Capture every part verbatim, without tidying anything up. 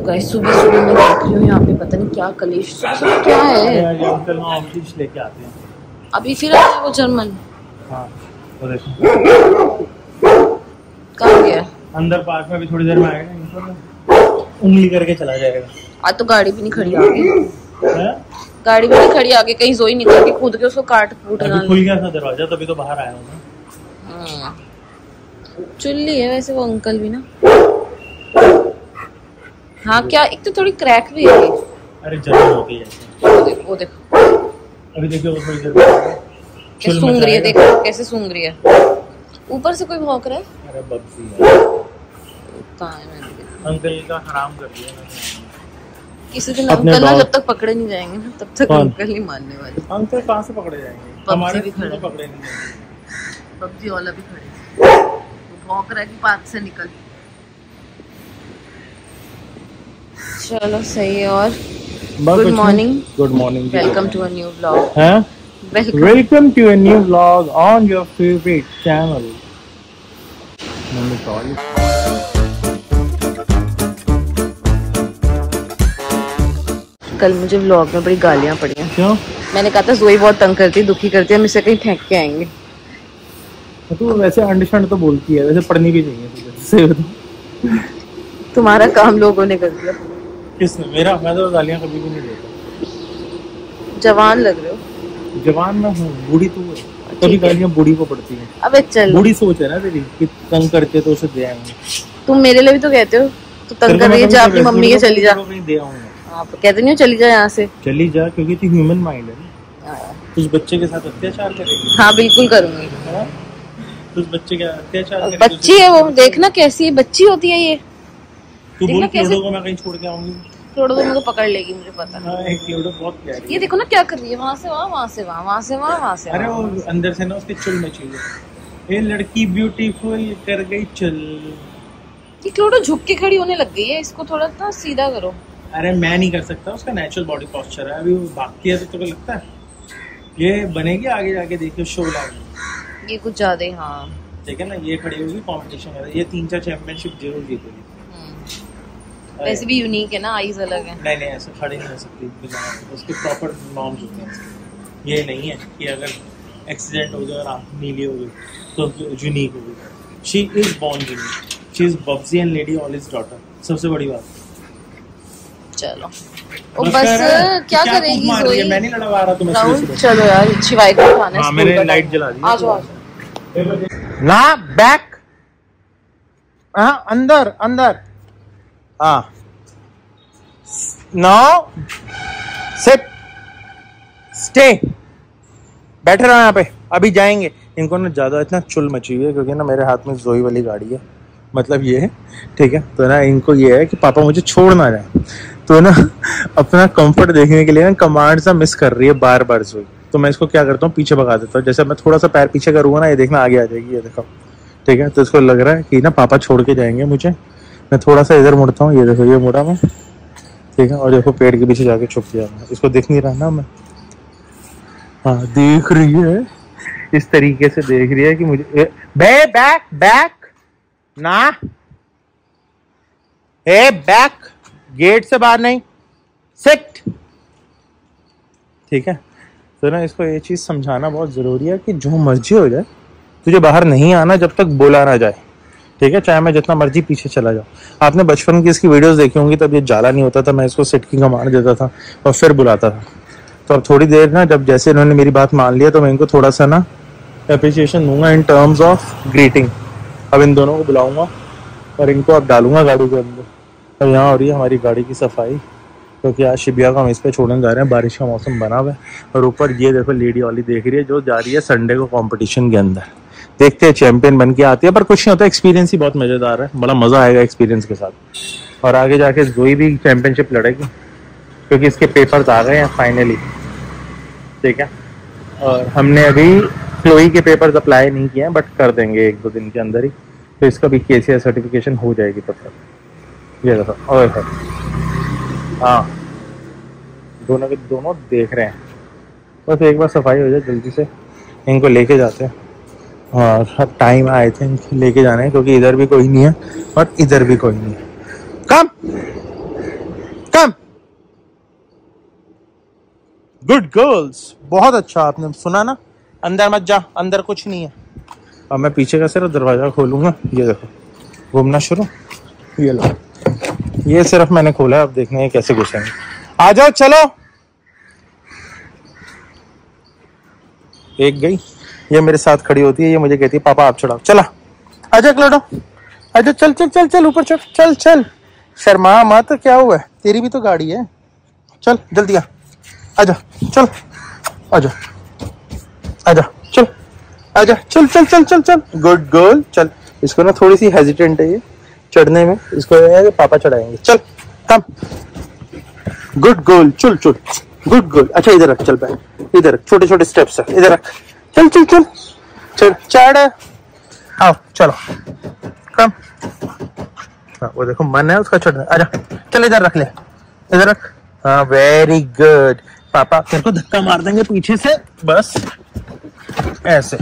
Guys सुबह सुबह मैं देख रही हूँ यहाँ पे पता नहीं क्या कलेश क्या है। अंकल वहाँ ऑफिस लेके आते हैं अभी फिर आया वो जर्मन। हाँ वो देखो कहाँ गया? अंदर पार्क में भी थोड़ी देर में आएगा, उंगली करके चला जाएगा। आज तो गाड़ी भी नहीं खड़ी आगे, है? गाड़ी भी नहीं खड़ी आगे, कहीं जोई निकल के कूद के उसको काट कूट ना। खुल गया था दरवाजा तभी तो बाहर आया हूँ। चुल्ली है वैसे वो अंकल भी ना। हाँ क्या, एक तो थोड़ी क्रैक भी है। अरे जर्मन हो गई है। वो देखो वो देखो अभी देखियो वो थोड़ी देर कैसे सूंघ रही है, देखो कैसे सूंघ रही है। ऊपर से कोई भौंक रहा है। अरे बब्जी है। कहाँ है? मैंने अंकल का हराम कर दिया मैंने। किसी दिन अंकल ना जब तक पकड़े नहीं जाएंगे ना तब तक अंकल नहीं मानने वाले। अंकल कहाँ से पकड़े जाएंगे? हमारे भी खड़े पकड़े नहीं जाएंगे। पबजी वाला भी खड़े, वो भौंक रहा है कि पार्क से निकल। चलो सही है। और good morning, good morning, welcome to a new vlog. हैं? Welcome to a new vlog on your favourite channel. Mummy sorry. कल मुझे व्लॉग में बड़ी गालियां पड़ी हैं। क्यों? मैंने कहा था जोई बहुत तंग करती है, दुखी करती है, हम इसे कहीं फेंक के आएंगे। तो वैसे अंडरस्टैंड तो बोलती है, वैसे पढ़नी भी चाहिए। तुम्हारा काम लोगों ने कर दिया। किसने? मेरा? मैं तो गालियां कभी भी नहीं देता। जवान लग रहे हो। जवान मैं हूँ, बूढ़ी तू है। कभी गालियां बूढ़ी को पड़ती हैं। अबे चल, बूढ़ी सोच है ना तेरी कि तंग करते तो उसे दे आएंगे। तुम मेरे लिए भी तो कहते हो तो तंग कर रही है, जा अपनी मम्मी के चली जा। दे आऊंगा। आप कहते नहीं हो चली जा यहाँ से। चली जा क्योंकि तू ह्यूमन माइंड है ना। उस बच्चे के साथ अत्याचार करेगी? हाँ बिल्कुल करूंगी। उस बच्चे का अत्याचार बच्ची है वो, देखना कैसी है, बच्ची होती है ये। तू बोल क्लोडो को मैं कहीं छोड़ के आऊंगी। क्लोडो तो मुझे पकड़ लेगी, मुझे पता है। हाँ, एक क्लोडो बहुत प्यारी है। ये देखो ना क्या कर रही है, वहाँ से वहाँ, वहाँ से वहाँ, वहाँ से वहाँ, वहाँ से। अरे वो अंदर से ना उसकी चुल मची है। ये लड़की ब्यूटीफुल कर गई चुल। ये क्लोडो झुक के खड़ी होने लग गई है, इसको थोड़ा ना सीधा करो। अरे मैं नहीं कर सकता, उसका नेचुरल बॉडी पोस्चर है। अभी वो भागती है तो तुमको लगता है ये बनेगी आगे जाके? देखियो शो लाएगी ये कुछ ज्यादा ही। हाँ ठीक है ना, ये खड़ी होगी कंपटीशन में, ये तीन चार चैंपियनशिप जरूर जीतेगी। वैसे भी यूनिक है ना, आईज अलग है। नहीं नहीं ऐसे खड़ी नहीं हो सकती, उसके प्रॉपर नॉर्म्स होते हैं। ये नहीं है कि अगर एक्सीडेंट हो जाए और आँख नीली हो गई तो यूनिक हो गई। She is born unique, she is Bubji and Lady Ollie's daughter. सबसे बड़ी बात। चलो ओ बस, बस क्या करेगी जोई? मैं नहीं लड़वा रहा तुम्हें। चलो यार शिवाय को खाना है। हां मैंने लाइट जला दी। आ जाओ आ जाओ ना, बैक। हां अंदर अंदर। हाँ नाउ सिट स्टे, बैठे रहो यहाँ पे, अभी जाएंगे। इनको ना ज़्यादा इतना चुल मची हुई है क्योंकि ना मेरे हाथ में जोई वाली गाड़ी है, मतलब ये है ठीक है। तो ना इनको ये है कि पापा मुझे छोड़ ना जाए, तो ना अपना कंफर्ट देखने के लिए ना कमांड सा मिस कर रही है बार बार जोई। तो मैं इसको क्या करता हूँ, पीछे भगा देता हूँ। जैसे मैं थोड़ा सा पैर पीछे करूँगा ना, ये देखना आगे आ जाएगी, ये देखो ठीक है। तो इसको लग रहा है कि ना पापा छोड़ के जाएंगे मुझे। मैं थोड़ा सा इधर मुड़ता हूँ, ये देखो ये मुड़ा मैं ठीक है, और देखो पेड़ के पीछे जाके छुप गया मैं। इसको दिख नहीं रहा ना मैं। हाँ देख रही है, इस तरीके से देख रही है कि मुझे बे बैक बैक ना, ए बैक, गेट से बाहर नहीं, सिट ठीक है। तो ना इसको ये चीज समझाना बहुत जरूरी है कि जो मर्जी हो जाए तुझे बाहर नहीं आना जब तक बोला ना जाए ठीक है, चाहे मैं जितना मर्जी पीछे चला जाऊँ। आपने बचपन की इसकी वीडियोस देखी होंगी, तब ये जाला नहीं होता था, मैं इसको सिट की कमांड देता था और फिर बुलाता था। तो अब थोड़ी देर ना, जब जैसे इन्होंने मेरी बात मान लिया तो मैं इनको थोड़ा सा ना अप्रिसिएशन दूंगा इन टर्म्स ऑफ ग्रीटिंग। अब इन दोनों को बुलाऊंगा और इनको अब डालूंगा गाड़ी के अंदर। और यहाँ हो रही है हमारी गाड़ी की सफाई, क्योंकि आज शिबिया को हम इस पे छोड़ने जा रहे हैं। बारिश का मौसम बना हुआ है और ऊपर ये देखो लेडी वाली देख रही है जो जा रही है संडे को कंपटीशन के अंदर। देखते हैं चैंपियन बन के आती है, पर कुछ नहीं होता, एक्सपीरियंस ही बहुत मजेदार है, बड़ा मजा आएगा एक्सपीरियंस के साथ। और आगे जाके जोई भी चैंपियनशिप लड़ेगी क्योंकि इसके पेपर्स आ गए हैं फाइनली ठीक है। और हमने अभी क्लोई के पेपर्स अप्लाई नहीं किए हैं, बट कर देंगे एक दो दिन के अंदर ही, तो इसका भी केसीआर सर्टिफिकेशन हो जाएगी तब तक। ये देखो और हाँ दोनों के दोनों देख रहे हैं। बस एक बार सफाई हो जाए जल्दी से, इनको लेके जाते हैं। और अब टाइम आए थे लेके जाने, क्योंकि इधर भी कोई नहीं है और इधर भी कोई नहीं है। कम कम। गुड गर्ल्स, बहुत अच्छा। आपने सुना ना, अंदर मत जा, अंदर कुछ नहीं है। अब मैं पीछे का सिर्फ दरवाजा खोलूंगा, ये देखो घूमना शुरू। ये लो, ये सिर्फ मैंने खोला है, अब देखने हैं कैसे घुसेंगे। आ जाओ, चलो। एक गई, ये मेरे साथ खड़ी होती है, ये मुझे कहती है पापा आप चढ़ाओ। चला, आजा क्लोडो, आजा, चल चल चल चल ऊपर चल चल चल। शर्मा मत, क्या हुआ है, तेरी भी तो गाड़ी है। चल जल्दी आ, आजा, चल, आजा, आजा, चल, आजा, चल चल चल चल चल। गुड गर्ल, चल। इसको ना थोड़ी सी हेजिटेंट है ये चढ़ने में, इसको है कि पापा चढ़ाएंगे। चल कम। गुड गर्ल, चल चल। Good girl. अच्छा इधर रख, चल बैठ, इधर रख, छोटे छोटे स्टेप्स है, इधर रख। चल चल चल चल, चढ़, आओ चलो, कम। हाँ, वो देखो मन है उसका चढ़ने। आजा, चल इधर रख ले, इधर रख। हाँ वेरी गुड। पापा तेरे को धक्का मार देंगे पीछे से, बस ऐसे।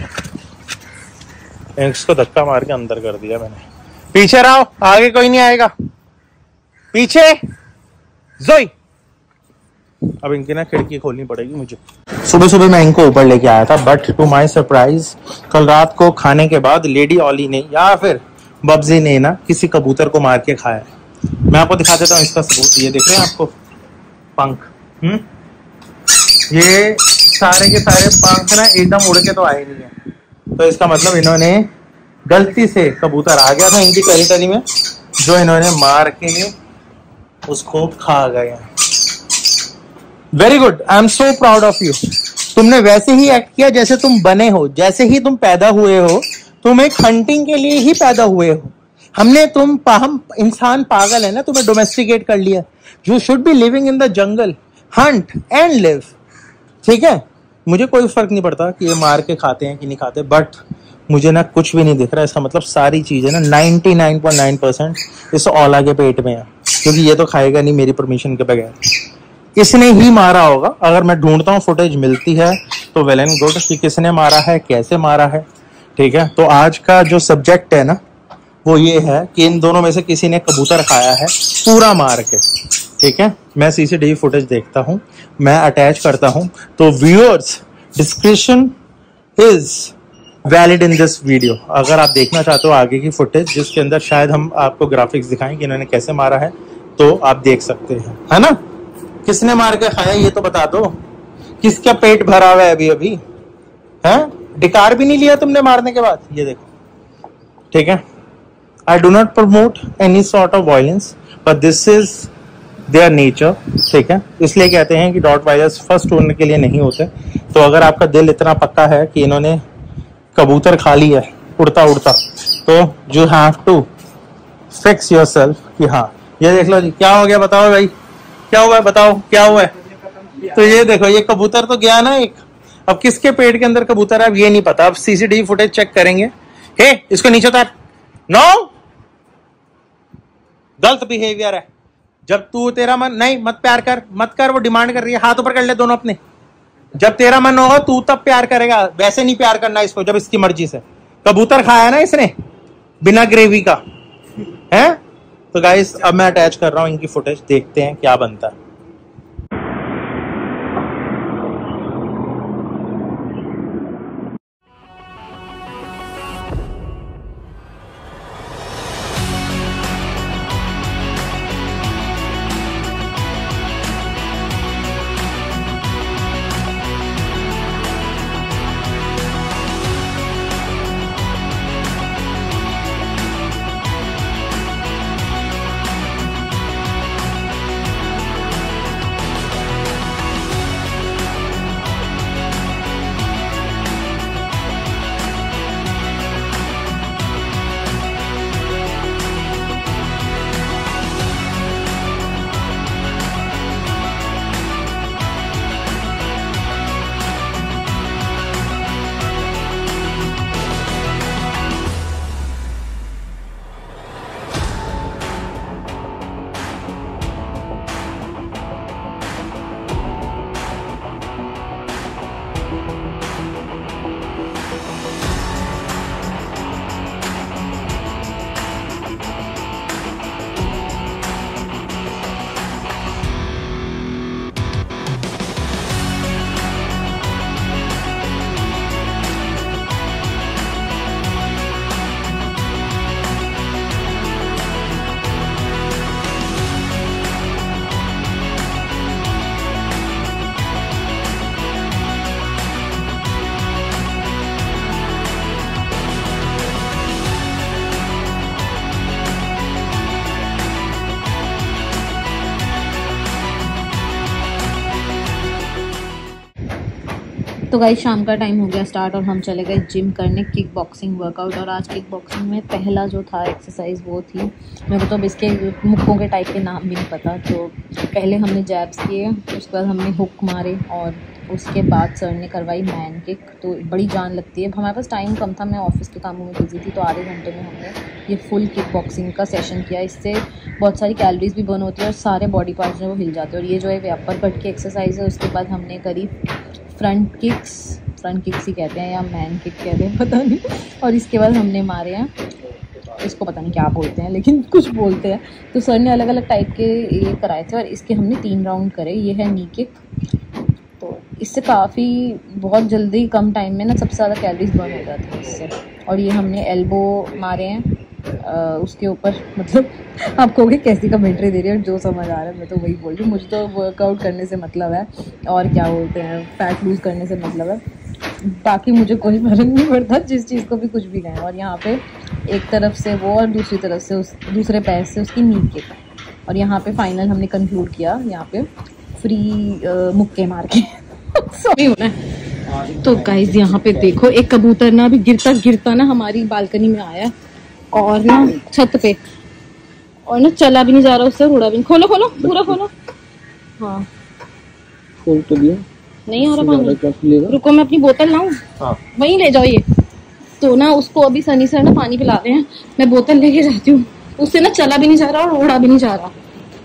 इसको धक्का मार के अंदर कर दिया मैंने। पीछे रहो, आगे कोई नहीं आएगा। पीछे जोई। अब इनकी ना खिड़की खोलनी पड़ेगी मुझे। सुबह सुबह मैं इनको ऊपर लेके आया था, बट टू माय सरप्राइज कल रात को खाने के बाद लेडी ऑली ने या फिर बब्जी ने ना किसी कबूतर को मार के खाया। मैं आपको दिखा देता हूँ इसका सबूत। ये देख रहे हैं आपको पंख, हम्म ये सारे के सारे पंख ना एकदम उड़ के तो आए नहीं है, तो इसका मतलब इन्होंने गलती से कबूतर आ गया था इनकी टेरिटरी में, जो इन्होंने मार के उसको खा गए। Very good, I am so proud of you. तुमने वैसे ही एक्ट किया जैसे तुम बने हो, जैसे ही तुम पैदा हुए हो। तुम एक हंटिंग के लिए ही पैदा हुए हो। हमने तुम हम इंसान पागल है ना, तुम्हें डोमेस्टिकेट कर लिया। You should be living in the jungle, hunt and live. ठीक है, मुझे कोई फर्क नहीं पड़ता कि ये मार के खाते हैं कि नहीं खाते, बट मुझे ना कुछ भी नहीं दिख रहा। इसका मतलब सारी चीजें ना निन्यानवे पॉइंट नौ परसेंट इस औला के पेट में है, क्योंकि ये तो खाएगा नहीं मेरी परमिशन के बगैर। इसने ही मारा होगा। अगर मैं ढूंढता हूँ, फुटेज मिलती है तो वेल एंड गुड कि किसने मारा है, कैसे मारा है। ठीक है, तो आज का जो सब्जेक्ट है ना वो ये है कि इन दोनों में से किसी ने कबूतर खाया है पूरा मार के। ठीक है, मैं सीसीटीवी फुटेज देखता हूँ, मैं अटैच करता हूँ। तो viewers, description is valid in this video. अगर आप देखना चाहते हो आगे की फुटेज जिसके अंदर शायद हम आपको ग्राफिक्स दिखाएं कि इन्होंने कैसे मारा है, तो आप देख सकते हैं, है ना। किसने मार के खाया ये तो बता दो। किसका पेट भरा हुआ है अभी अभी, है? डिकार भी नहीं लिया तुमने मारने के बाद। ये देखो, ठीक है। I do not promote any sort of violence, but this is their nature. ठीक है, इसलिए कहते हैं कि डॉट वायरस फर्स्ट ओनर के लिए नहीं होते। तो अगर आपका दिल इतना पक्का है कि इन्होंने कबूतर खा लिया है उड़ता उड़ता, तो you have to fix yourself कि हाँ। ये देख लो जी, क्या हो गया बताओ भाई, क्या हुआ है बताओ, क्या हुआ है। तो ये देखो, ये कबूतर तो गया ना एक। अब किसके पेट के अंदर कबूतर है अब ये नहीं पता। अब सीसीटीवी फुटेज चेक करेंगे। हे, इसको नीचे उतार। नो, गलत बिहेवियर है। जब तू तेरा मन नहीं, मत प्यार कर, मत कर। वो डिमांड कर रही है, हाथ ऊपर कर ले दोनों अपने। जब तेरा मन होगा तू तब प्यार करेगा, वैसे नहीं प्यार करना इसको जब इसकी मर्जी से। कबूतर खाया ना इसने बिना ग्रेवी का, है। तो गाइस अब मैं अटैच कर रहा हूं इनकी फुटेज, देखते हैं क्या बनता है। तो गाइस शाम का टाइम हो गया स्टार्ट और हम चले गए जिम करने किक बॉक्सिंग वर्कआउट। और आज किक बॉक्सिंग में पहला जो था एक्सरसाइज वो थी, मेरे को तो अब इसके मुक्कों के टाइप के नाम भी नहीं पता। तो पहले हमने जैब्स किए, उसके बाद हमने हुक मारे और उसके बाद सर ने करवाई मैन किक। तो बड़ी जान लगती है, हमारे पास टाइम कम था, मैं ऑफिस के कामों में बिजी थी, तो आधे घंटे में हमने ये फुल किक बॉक्सिंग का सेशन किया। इससे बहुत सारी कैलोरीज भी बर्न होती है और सारे बॉडी पार्ट्स जो वो हिल जाते हैं। और ये जो है वे अपर कट की एक्सरसाइज है। उसके बाद हमने करी फ्रंट किक्स, फ्रंट किक्स ही कहते हैं या मैन किक कहते हैं पता नहीं। और इसके बाद हमने मारे हैं, इसको पता नहीं क्या बोलते हैं लेकिन कुछ बोलते हैं। तो सर ने अलग अलग टाइप के ये कराए थे और इसके हमने तीन राउंड करे। ये है नी किक, तो इससे काफ़ी बहुत जल्दी कम टाइम में ना सबसे ज़्यादा कैलोरीज बर्न हो जाती है इससे। और ये हमने एल्बो मारे हैं आ, उसके ऊपर, मतलब आप कहोगे कैसी कमेंट्री दे रही है, जो समझ आ रहा है मैं तो वही बोल रही हूँ। मुझे तो वर्कआउट करने से मतलब है और क्या बोलते हैं फैट लूज़ करने से मतलब है, बाकी मुझे कोई फर्क नहीं पड़ता जिस चीज़ को भी कुछ भी कहें। और यहाँ पे एक तरफ से वो और दूसरी तरफ से उस दूसरे पैर से उसकी नी किक। और यहाँ पे फाइनल हमने कंक्लूड किया यहाँ पे फ्री मुक्के मार के सॉरी होना है। तो गाइज यहाँ पे देखो एक कबूतर ना अभी गिरता गिरता ना हमारी बालकनी में आया और ना छत पे, और ना चला भी नहीं जा रहा उससे, उड़ा भी नहीं। खोलो खोलो पूरा खोलो। हाँ खोल तो दिया, नहीं आ रहा पानी, रुको मैं अपनी बोतल लाऊं। हाँ वहीं ले जाओ ये। तो ना उसको अभी सनी सर ना पानी पिला रहे हैं, मैं बोतल लेके जाती हूँ। उससे ना चला भी नहीं जा रहा और उड़ा भी नहीं जा रहा।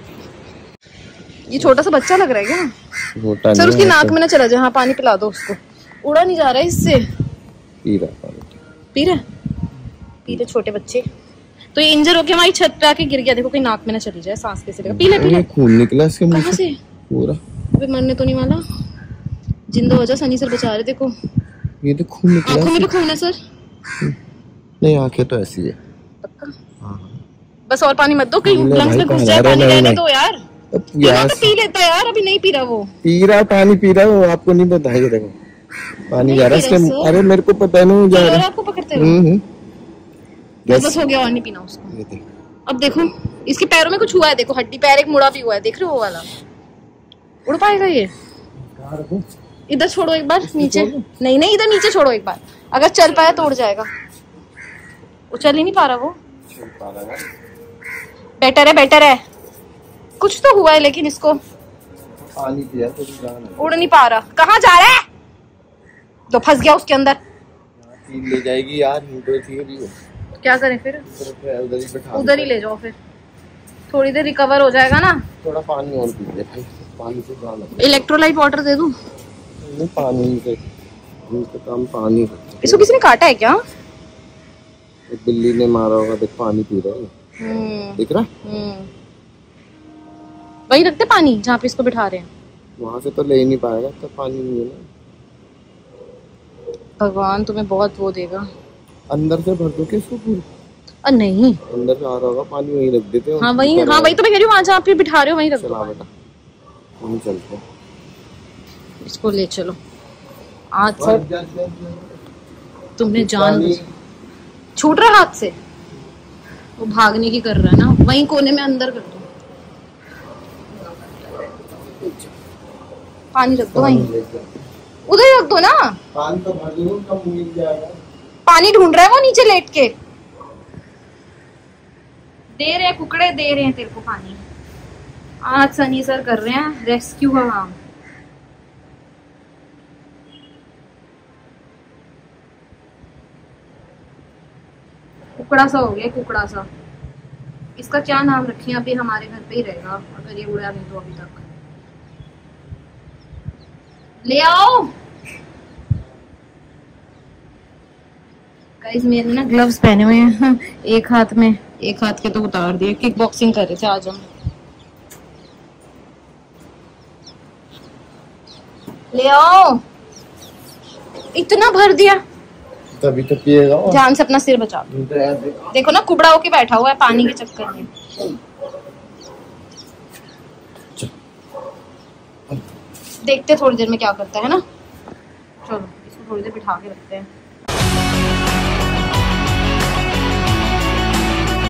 ये छोटा सा बच्चा लग रहा है क्या सर? उसकी नाक में ना चला जाए। हाँ पानी पिला दो उसको, उड़ा नहीं जा रहा है इससे। पी रहा पी रहा पी रहे छोटे बच्चे। तो ये इंजर होके हमारी छत पे आके गिर गया, देखो कहीं नाक में ना चली जाए, सांस कैसे लेगा। पी ले पी ले। खून निकला इसके मुंह से पूरा। अबे मरने तो नहीं वाला, जिंदा हो जा। सनी सर बचा रहे, देखो ये तो खून निकला। आंखों में भी खून है सर? नहीं आंखें तो ऐसी है पक्का। हाँ बस और पानी मत दो, कहीं लंग्स में घुस जाए पानी। रहने दो यार, पी लेता है यार, अभी नहीं पी रहा वो। पी रहा पानी पी रहा वो, आपको नहीं पता है। देखो पानी जा रहा है इसके। अरे मेरे को पता नहीं जा रहा है। आपको पकड़ते हो बस हो गया और नहीं पीना उसको। अब देखो इसके पैरों में कुछ हुआ है, देखो हड्डी पैर एक मुड़ा भी हुआ है, देख रहे हो वो वाला। उड़ पाएगा ये? इधर छोड़ो एक बार नीचे। नहीं नहीं इधर नीचे छोड़ो एक बार, अगर चल पाया तो उड़ जाएगा। वो चल ही नहीं पा रहा वो। बेटर है बेटर है, कुछ तो हुआ है लेकिन इसको पानी पिया तो उड़ नहीं पा रहा। कहाँ जा रहा है? तो फंस गया उसके अंदर। ले जाएगी यार, क्या करें फिर? उधर ही ले जाओ फिर, थोड़ी देर रिकवर हो जाएगा ना। थोड़ा पानी और पी ले, पानी से इलेक्ट्रोलाइट वाटर दे दूं? नहीं पानी से काम पानी। इसको किसी ने काटा है क्या? एक बिल्ली ने मारा होगा, देख पानी पी रहा है, दिख रहा? वही रखते पानी जहाँ पे इसको बिठा रहे हैं। वहाँ से तो ले ही नहीं पाएगा, तो पानी नहीं है ना। भगवान तुम्हें बहुत वो देगा। अंदर से भर दो इसको पूरी? अ नहीं अंदर से आ रहा होगा पानी, वहीं रख देते हैं। हाँ वही, हाँ वही तो मैं कह रही हूँ, वहाँ जहाँ पे बिठा रहे हो वहीं रख दो। चला बेटा वहीं चलते हैं, इसको ले चलो। आज सर तुमने जान छूट रहा हाथ से, वो भागने की कर रहा है ना, वहीं कोने में अंदर कर दो। पानी रख दो वहीं, उधर ही रख दो ना। पानी तो भर दूँ कब मिल जाएगा। पानी ढूंढ रहा है वो नीचे लेट के। दे रहे हैं कुकड़े, दे रहे हैं तेरे को पानी। आज सनी सर कर रहे हैं रेस्क्यू का काम। कुकड़ा सा हो गया, कुकड़ा सा। इसका क्या नाम रखें? अभी हमारे घर पे ही रहेगा अगर ये उड़ा नहीं तो अभी तक। ले आओ गाइस, मेरे ना ग्लव्स पहने हुए हैं एक हाथ में, एक हाथ के तो उतार दिए। किक बॉक्सिंग कर रहे थे आज हम। ले आओ, इतना भर दिया तभी तो पिएगा। ध्यान से अपना सिर बचा। देखो ना कुबड़ा होके बैठा हुआ है पानी के चक्कर में। देखते थोड़ी देर में क्या करता है ना। चलो इसको थोड़ी देर बिठा के रखते हैं।